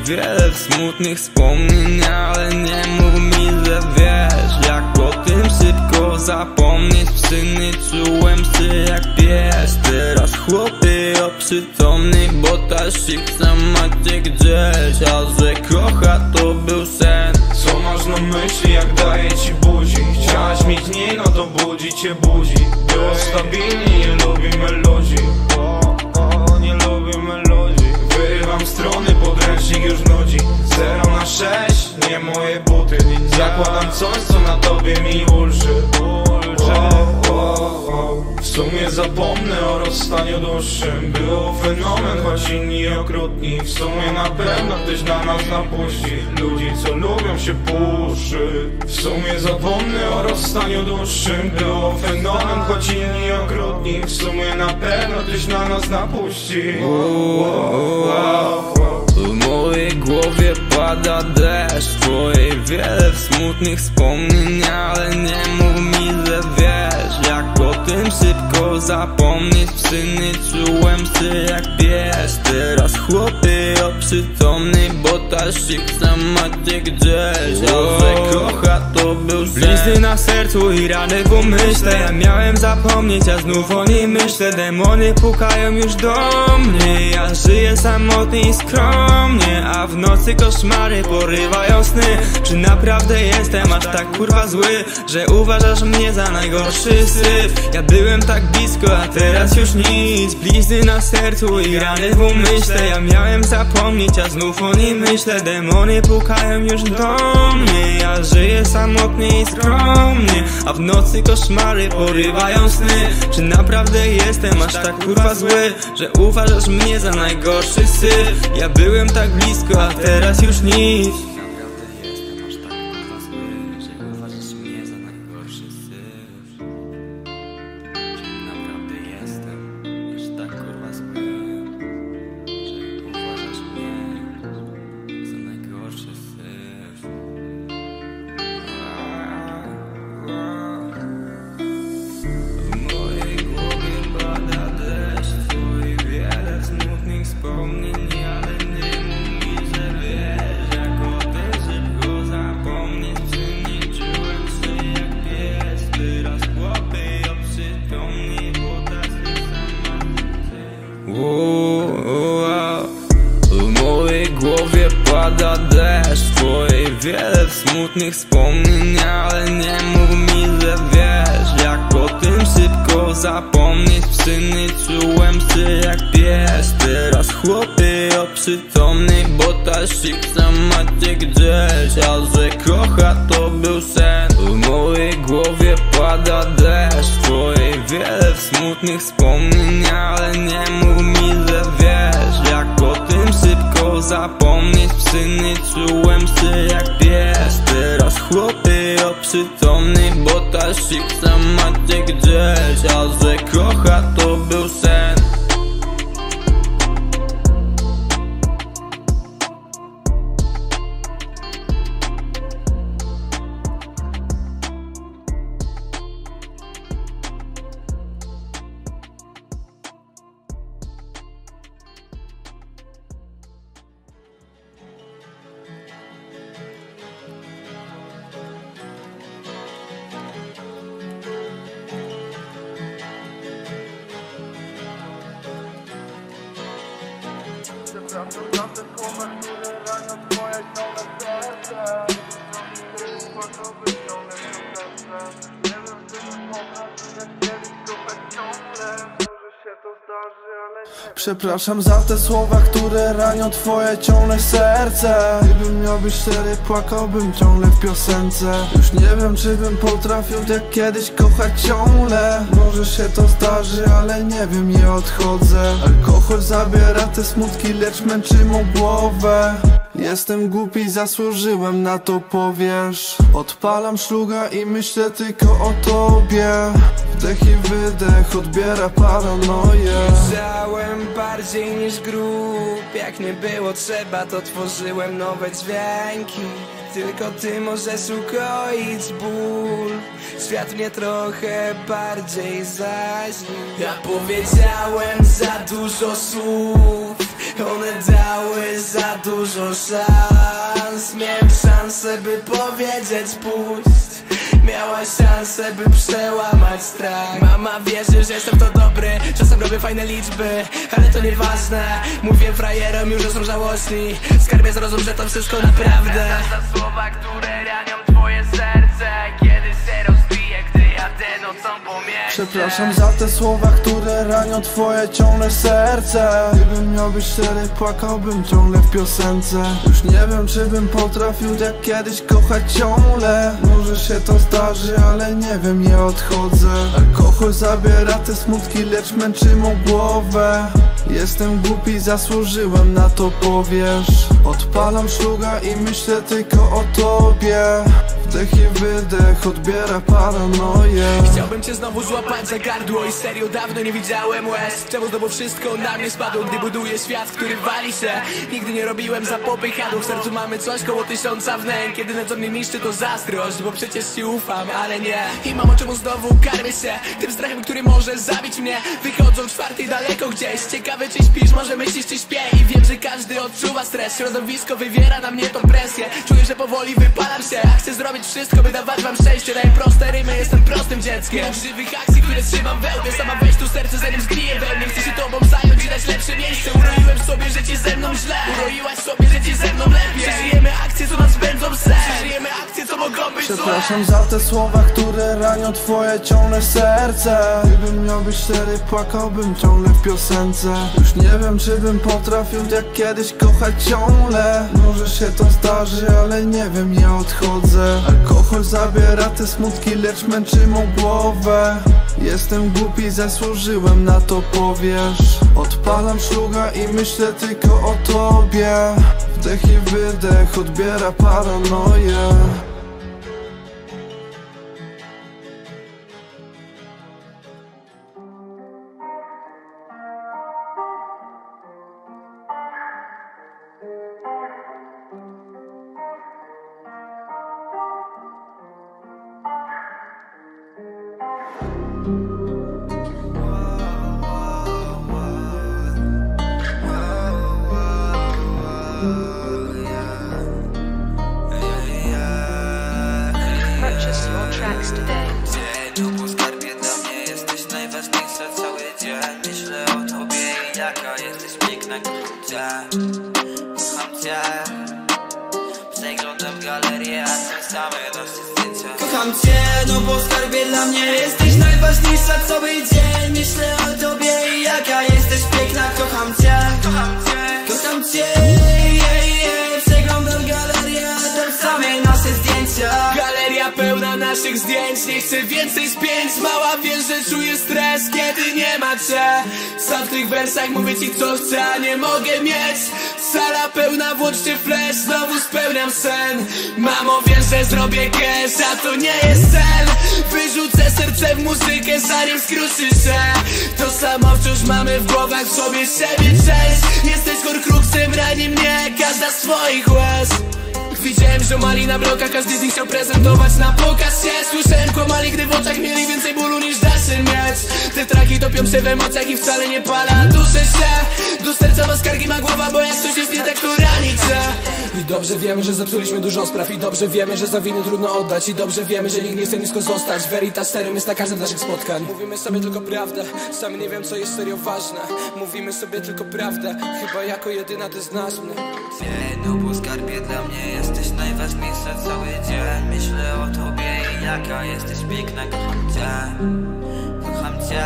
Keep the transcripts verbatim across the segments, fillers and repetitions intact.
wiele smutnych wspomnień, ale nie mów mi, że wiesz, jak o tym szybko zapomnieć. Psyny czułem się jak pies, teraz chłopy oprzytomny, bo ta siksa macie gdzieś, a że kocha to był sen. Co masz na myśli, jak daję ci buzi? Chciałaś mieć dni, no to budzi cię budzi. Było stabilnie, nie lubi melodii. O, o, nie lubi melodii. Wyrywam strony, podręcznik już nudzi. Zero na sześć, nie moje buty. Zakładam coś, co na tobie mi ulży. O, o, o. W sumie zapomnę o rozstaniu dłuższym. Było fenomen, choć inni okrutni. W sumie na pewno ktoś na nas napuści ludzi, co lubią się puszy. W sumie zapomnę o rozstaniu dłuższym. Było fenomen, choć inni okrutni. W sumie na pewno ktoś na nas napuści. Wow, wow, wow. W mojej głowie pada deszcz, twojej wiele smutnych wspomnień, ale nie mów mi, że wiesz, jak o tym szybko zapomnieć. Psyny czułem się jak pies, teraz chłopy oprzytomny, bo ta siksa macie gdzieś, a że kocha to był sen. Blizny na sercu i rany w umyśle, ja miałem zapomnieć, a znów o niej myślę. Demony pukają już do mnie, ja żyję samotnie i skromnie, a w nocy koszmary porywają sny. Czy naprawdę jestem aż tak kurwa zły, że uważasz mnie za najgorszy syf? Ja byłem tak blisko, a teraz już nic. Blizny na sercu i rany w umyśle, ja miałem zapomnieć, a znów o niej myślę. Demony pukają już do mnie, ja żyję samotnie i skromnie, a w nocy koszmary porywają sny. Czy naprawdę jestem aż tak kurwa zły, że uważasz mnie za najgorszy syf? Ja byłem tak blisko, a teraz już nic. W mojej głowie pada deszcz, twojej wiele smutnych wspomnień, ale nie mów mi, że wiesz, jak o tym szybko zapomnieć. Psyny czułem się jak pies, teraz chłopy oprzytomny, bo ta siksa macie gdzieś, a że kocha to był sen. W mojej głowie pada deszcz, twojej wiele smutnych wspomnień, ale nie mów mi, że wiesz, jak o tym szybko zapomnieć. Psyny czułem się jak pies, teraz chłopy oprzytomny, bo ta siksa macie gdzieś, a że kocha to był sen. Przepraszam za te słowa, które ranią twoje ciągle serce. Płakałby ciągle w serce. Nie wiem, czy to pokaże, jak kiedyś słuchać ciągle. Może się to zdarzy, ale nie. Przepraszam za te słowa, które ranią twoje ciągle serce. Gdybym miał być szczery, płakałbym ciągle w piosence. Już nie wiem, czy bym potrafił jak kiedyś kochać ciągle. Może się to zdarzy, ale nie wiem, nie odchodzę. Alkohol zabiera te smutki, lecz męczy mą głowę. Jestem głupi, zasłużyłem na to, powiesz. Odpalam szluga i myślę tylko o tobie. Wdech i wydech odbiera paranoję. Wiedziałem bardziej niż grób. Jak nie było trzeba, to tworzyłem nowe dźwięki. Tylko ty możesz ukoić ból. Świat mnie trochę bardziej zaźnił. Ja powiedziałem za dużo słów. One dały za dużo szans. Miałem szansę, by powiedzieć puść. Miała szansę, by przełamać strach. Mama wierzy, że jestem to dobry. Czasem robię fajne liczby, ale to nieważne. Mówię frajerom już, że są żałośni. Skarbie zrozum, że to wszystko naprawdę. Za słowa, które ranią twoje serce. Kiedy się rozbije, gdy jadę nocą po mieście. Przepraszam za te słowa, które ranią twoje ciągle serce. Gdybym miał być szczery, płakałbym ciągle w piosence. Już nie wiem, czy bym potrafił jak kiedyś kochać ciągle. Może się to zdarzy, ale nie wiem, nie odchodzę. Alkohol zabiera te smutki, lecz męczy mą głowę. Jestem głupi, zasłużyłem na to, powiesz. Odpalam szluga i myślę tylko o tobie. Wdech i wydech odbiera paranoję. Chciałbym cię znowu złapać za gardło i serio dawno nie widziałem łez. Czemu znowu wszystko na mnie spadło, gdy buduję świat, który wali się. Nigdy nie robiłem za popychadło. W sercu mamy coś koło tysiąca wnęk. Jedyne co mnie niszczy to zazdrość, bo przecież ci ufam, ale nie. I mamo, czemu znowu karmię się tym strachem, który może zabić mnie. Wychodzą w czwartej daleko gdzieś. Ciekawe czy śpisz, może myślisz czy śpię. I wiem, że każdy odczuwa stres. Środowisko wywiera na mnie tą presję. Czuję, że powoli wypalam się, a chcę zrobić wszystko, by dawać wam szczęście. Daję proste rymy, jestem prostym dzieckiem. Od żywych akcji, które trzymam we łbie. Sama weź tu serce, zanim zgnije we mnie. Chcę się tobą zająć i dać lepsze miejsce. Uroiłem sobie, że ci ze mną źle. Uroiłaś sobie, że ci ze mną lepiej. Przeżyjemy akcje, co nas będą sen. Przeżyjemy akcje, co mogą być złe. Przepraszam za te słowa, które ranią twoje ciągle serce. Gdybym miał być szczery, płakałbym ciągle w piosence. Już nie wiem, czy bym potrafił jak kiedyś kochać ciągle. Może się to zdarzy, ale nie wiem, nie odchodzę. Alkohol zabiera te smutki, lecz męczy mą głowę. Jestem głupi, zasłużyłem na to, powiesz. Odpalam szluga i myślę tylko o tobie. Wdech i wydech odbiera paranoję. Purchase your tracks today. Dzień po skarbie dla mnie jesteś najważniejsza cały dzień. Myślę o tobie i jaka jesteś piękna. Kocham cię, kocham cię. Przeglądam galerię, a tam same noszę zdjęcia. Kocham cię, no bo skarbie dla mnie jesteś najważniejsza cały dzień. Myślę o tobie i jaka jesteś piękna. Kocham cię, kocham cię, kocham cię. Yeah, yeah. Przeglądam galerię, a tam same nasze zdjęcia. Galeria pełna naszych zdjęć. Nie chcę więcej spięć. Mała, wiesz, że czuję stres, kiedy nie ma cię. Sam w tych wersach mówię ci co chcę, a nie mogę mieć. Sala pełna, włączcie flash, znowu spełniam sen. Mamo, wiesz, że zrobię cash, a to nie jest cel. Wyrzucę serce w muzykę, zanim skruszy się. To samo wciąż mamy w głowach, w sobie siebie cześć. Jesteś horcruxem, rani mnie każda z twoich łez. Widziałem, że mali na blokach, każdy z nich chciał prezentować na pokaz się. Słyszałem, kłamali, gdy w oczach mieli więcej bólu niż da się mieć. Te traki topią się w emocjach i wcale nie pala, duszę się. Do serca ma skargi ma głowa, bo jak coś jest nie tak, to rani cię. I dobrze wiemy, że zepsuliśmy dużo spraw. I dobrze wiemy, że za winy trudno oddać. I dobrze wiemy, że nikt nie chce nisko zostać. Veritas serum jest na każdym z naszych spotkań. Mówimy sobie tylko prawdę, sami nie wiem co jest serio ważne. Mówimy sobie tylko prawdę, chyba jako jedyna to znasz mnie. Dzień po skarbie dla mnie jesteś najważniejsza cały dzień. Myślę o tobie i jaka jesteś piękna. Kocham cię, kocham cię.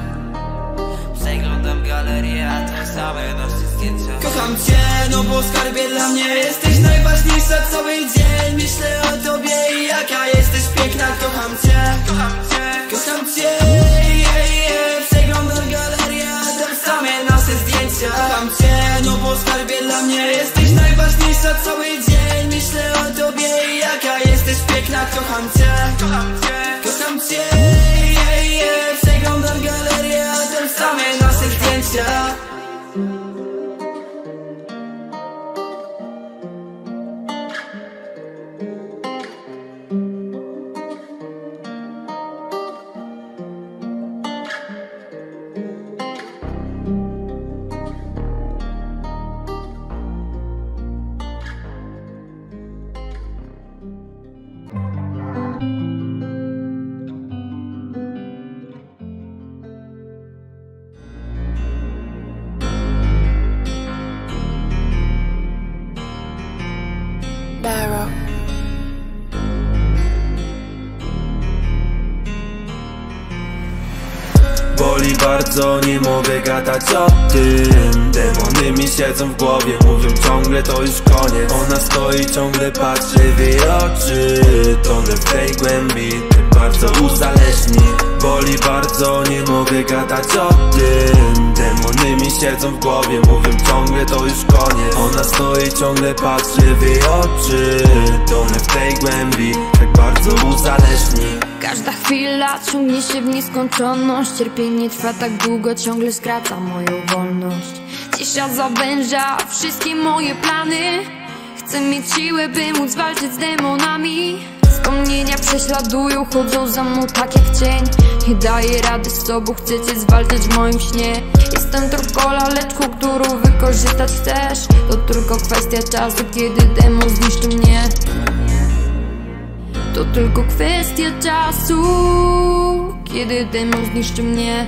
Przeglądam galerię, a tam same noszę zdjęcia. Kocham cię, no bo skarbie dla mnie jesteś najważniejsza cały dzień. Myślę o tobie i jaka jesteś piękna. Kocham cię, kocham cię, kocham cię. Yeah, yeah. Przeglądam galerię, a tam same nasze zdjęcia. Kocham cię, no bo skarbie dla mnie jesteś najważniejsza cały dzień. Myślę o tobie i jaka jesteś piękna. Kocham cię, kocham cię, kocham cię. Yeah, yeah. Przeglądam galerię, a tam same nasze zdjęcia. Boli bardzo, nie mogę gadać o tym. Demony mi siedzą w głowie, mówią ciągle to już koniec. Ona stoi, ciągle patrzy w jej oczy. Tonę w tej głębi, tak bardzo uzależni. Boli bardzo, nie mogę gadać o tym. Demony mi siedzą w głowie, mówią ciągle to już koniec. Ona stoi, ciągle patrzy w jej oczy. Tonę w tej głębi, tak bardzo uzależni. Każda chwila ciągnie się w nieskończoność. Cierpienie trwa tak długo, ciągle skraca moją wolność. Cisza zawęża wszystkie moje plany. Chcę mieć siłę, by móc walczyć z demonami. Wspomnienia prześladują, chodzą za mną tak jak cień. Nie daję rady z sobą, chcę cię zwalczyć w moim śnie. Jestem tylko laleczką, którą wykorzystać chcesz. To tylko kwestia czasu, kiedy demon zniszczy mnie. To tylko kwestia czasu, kiedy demon zniszczy mnie.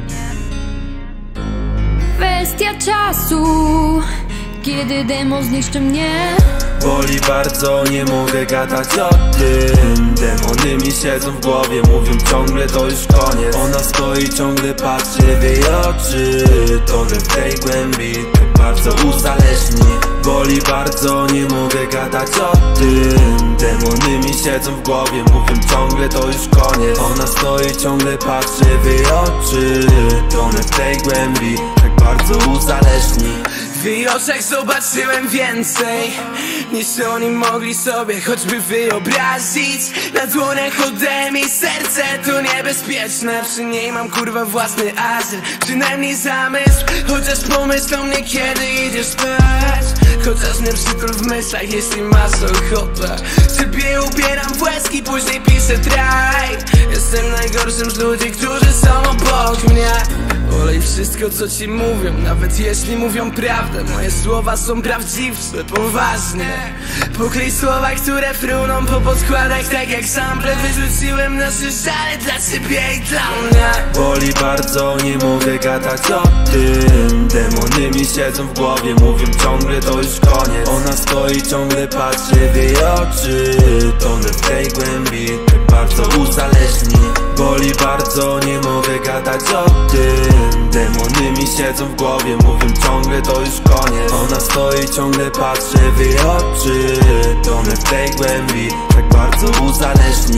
Kwestia czasu, kiedy demon zniszczy mnie. Boli bardzo, nie mogę gadać o tym. Demony mi siedzą w głowie, mówią ciągle to już koniec. Ona stoi, ciągle patrzy w jej oczy. Tonę w tej głębi, tak bardzo uzależni. Boli bardzo, nie mogę gadać o tym. Demony mi siedzą w głowie, mówią ciągle to już koniec. Ona stoi, ciągle patrzy w jej oczy. Tonę w tej głębi, tak bardzo uzależni. W jej oczach zobaczyłem więcej niż oni mogli sobie choćby wyobrazić. Na dłoniach ode mnie serce to niebezpieczne. Przy niej mam kurwa własny azyl, przynajmniej zamysł. Chociaż pomyśl o mnie, kiedy idziesz spać. Chociaż mnie przytul w myślach, jeśli masz ochotę. Sobie ubieram w łezki, później piszę traj. Jestem najgorszym z ludzi, którzy są obok mnie. Olej wszystko, co ci mówią, nawet jeśli mówią prawdę. Moje słowa są prawdziwsze, poważnie. Pokryj słowa, które fruną po podkładach, tak jak sample. Wyrzuciłem nasze żale dla ciebie i dla mnie. Boli bardzo, nie mogę gadać o tym. Demony mi siedzą w głowie, mówią ciągle to już koniec. Ona stoi, ciągle patrzy w jej oczy. Tonę w tej głębi, tak bardzo uzależni. Boli bardzo, nie mogę gadać o tym. Demony mi siedzą w głowie, mówią ciągle to już koniec. Ona stoi, ciągle patrzy w jej oczy. Tonę w tej głębi, tak bardzo uzależni.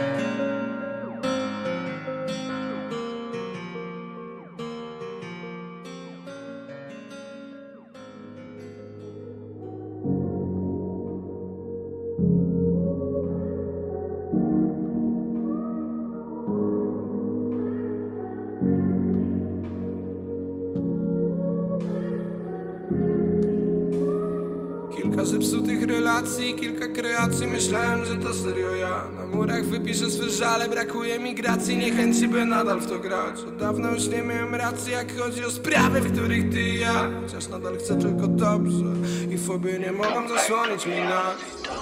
Kilka zepsutych relacji, kilka kreacji. Myślałem, że to serio ja. Na murach wypiszę swe żale, brakuje mi gracji, niechęci, by nadal w to grać. Od dawna już nie miałem racji, jak chodzi o sprawy, w których ty i ja. Chociaż nadal chcę tylko dobrze i fobie nie mogą zasłonić mi nas.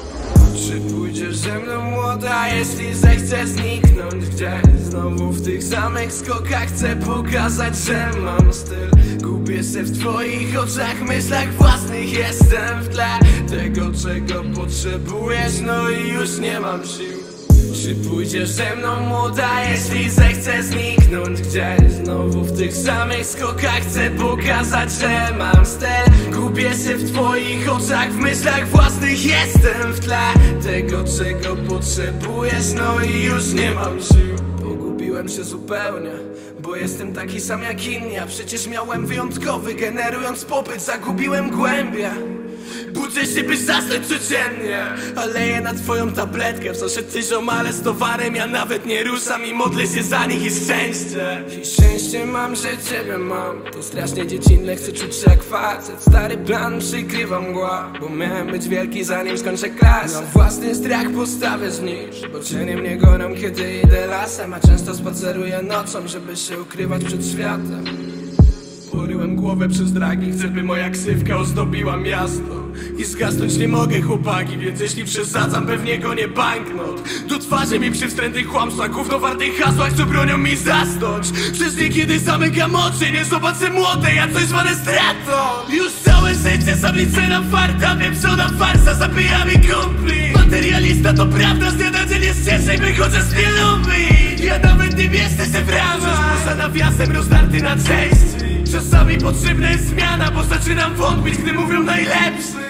Czy pójdziesz ze mną, młoda, jeśli zechcę zniknąć gdzieś? Znowu w tych samych skokach chcę pokazać, że mam styl. Gubię się w twoich oczach, myślach własnych. Jestem w tle tego, czego potrzebujesz, no i już nie mam sił. Czy pójdziesz ze mną, młoda, jeśli zechcę zniknąć gdzieś? Znowu w tych samych skokach chcę pokazać, że mam styl. Gubię się w twoich oczach, w myślach własnych. Jestem w tle tego, czego potrzebujesz, no i już nie mam sił. Pogubiłem się zupełnie, bo jestem taki sam jak inni, a przecież miałem wyjątkowy, generując popyt, zagubiłem głębie. Budzę się, by zasnąć codziennie, a leję na twoją tabletkę. Wzoszę ty ziomale z towarem, ja nawet nie ruszam i modlę się za nich i szczęście. I szczęście mam, że ciebie mam. To strasznie dziecinne, chcę czuć się jak facet. Stary plan przykrywa mgła, bo miałem być wielki zanim skończę klasę. Na własny strach postawię znisz, bo cienie mnie gonią, kiedy idę lasem. A często spaceruję nocą, żeby się ukrywać przed światem. Poryłem głowę przez dragi, chcę, by moja ksywka ozdobiła miasto. I zgasnąć nie mogę, chłopaki, więc jeśli przesadzam, pewnie go nie banknot. Do twarzy mi przy wstrętnych kłamstwach, gówno wartych hasłach, co bronią mi zasnąć. Przez niekiedy zamykam oczy, nie zobaczę młode, ja coś zwane stratą. Już całe życie sam liczę na farta, wiem co na farsa, zabija mi kumpli. Materialista to prawda, zjada dzień jest ciężej, by chociaż nie lubi. Ja nawet nie mieszczę się w ramach. Poza nawiasem rozdarty na części. Czasami potrzebna jest zmiana, bo zaczynam wątpić, gdy mówią najlepszy.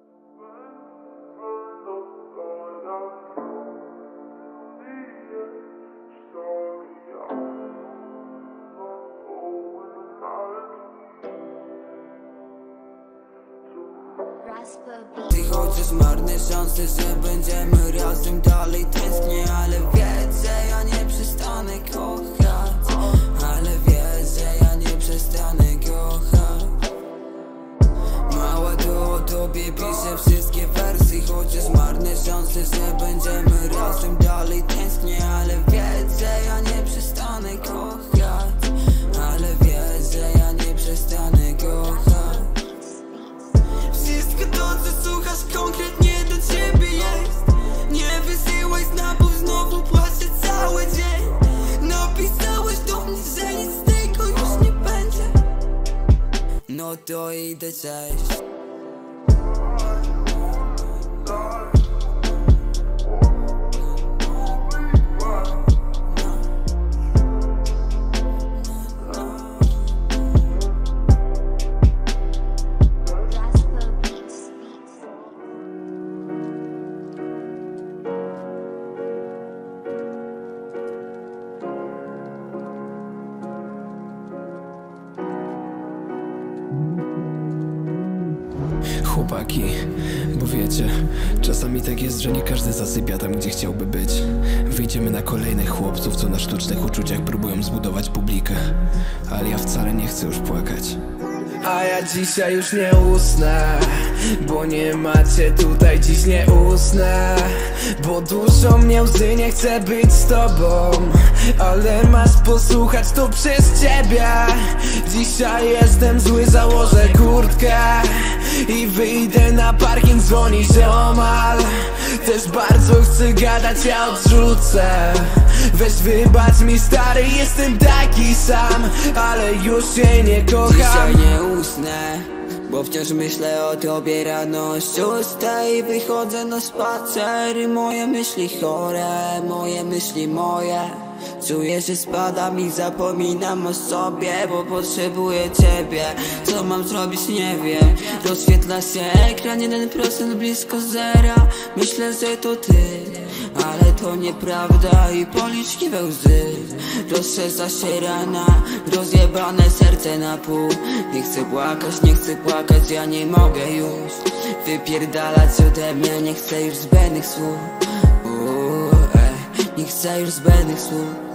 Ty chociaż marne szanse, że będziemy razem dalej tęsknię. Ale wiedz, że ja nie przestanę kochać. Ale wiedz, że ja nie przestanę kochać. Mała to o tobie piszę wszystkie wersy. Chociaż marne szanse, że będziemy razem dalej tęsknię. Ale wiedz, że ja nie przestanę kochać. Ale wiedz, że ja nie przestanę kochać. Wszystko to, co słuchasz, konkretnie do ciebie jest. Nie wysyłaj snapów, znowu płaczę cały dzień. Napisałeś do mnie, że nic z tego już nie będzie. No to idę, cześć. Chłopaki, bo wiecie, czasami tak jest, że nie każdy zasypia tam, gdzie chciałby być. Wyjdziemy na kolejnych chłopców, co na sztucznych uczuciach próbują zbudować publikę. Ale ja wcale nie chcę już płakać. A ja dzisiaj już nie usnę, bo nie macie tutaj, dziś nie usnę. Bo duszą mnie łzy, nie chcę być z tobą. Ale masz posłuchać to przez ciebie. Dzisiaj jestem zły, założę kurtkę i wyjdę na parking, dzwoni ziomal. Też bardzo chcę gadać, ja odrzucę. Weź wybacz mi stary, jestem taki sam, ale już się nie kocham. Dzisiaj nie usnę, bo wciąż myślę o tobie rano o szóstej. Wychodzę na spacer, moje myśli chore, moje myśli moje. Czuję, że spadam i zapominam o sobie, bo potrzebuję ciebie. Co mam zrobić, nie wiem. Rozświetla się ekran, jeden procent blisko zera. Myślę, że to ty, ale to nieprawda i policzki we łzy. Rozszerza się rana, rozjebane serce na pół. Nie chcę płakać, nie chcę płakać, ja nie mogę już wypierdalać ode mnie, nie chcę już zbędnych słów. Uuu, ej, nie chcę już zbędnych słów.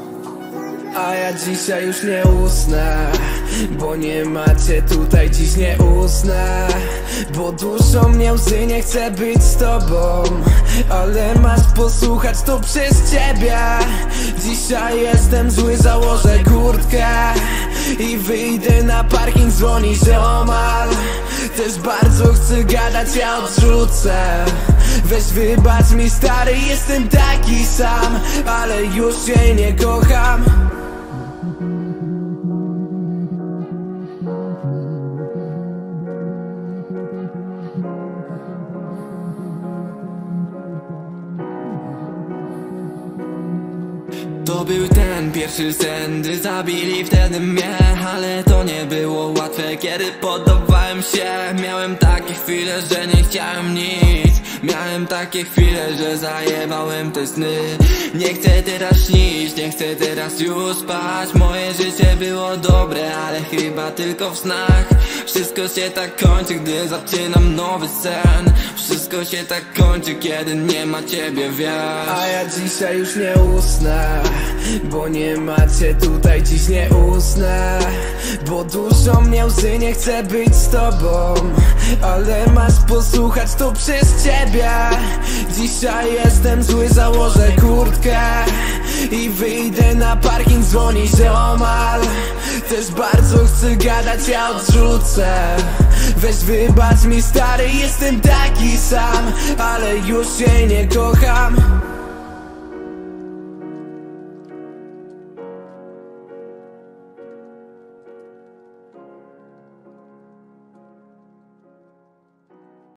A ja dzisiaj już nie usnę, bo nie macie tutaj, dziś nie usnę. Bo duszą mnie łzy, nie chcę być z tobą. Ale masz posłuchać to przez ciebie. Dzisiaj jestem zły, założę kurtkę i wyjdę na parking, dzwoni ziomal. Też bardzo chcę gadać, ja odrzucę. Weź wybacz mi stary, jestem taki sam, ale już się nie kocham. To był ten pierwszy sen, gdy zabili wtedy mnie. Ale to nie było łatwe, kiedy poddawałem się. Miałem takie chwile, że nie chciałem nic. Miałem takie chwile, że zajebałem te sny. Nie chcę teraz śnić, nie chcę teraz już spać. Moje życie było dobre, ale chyba tylko w snach. Wszystko się tak kończy, gdy zaczynam nowy sen. Wszystko się tak kończy, kiedy nie ma ciebie, wiesz. A ja dzisiaj już nie usnę, bo nie macie tutaj, dziś nie usnę. Bo duszą mnie łzy, nie chcę być z tobą. Ale masz posłuchać to przez ciebie. Dzisiaj jestem zły, założę kurtkę i wyjdę na parking, dzwoni ziomal. Też bardzo chcę gadać, ja odrzucę. Weź wybacz mi stary, jestem taki sam, ale już się nie kocham.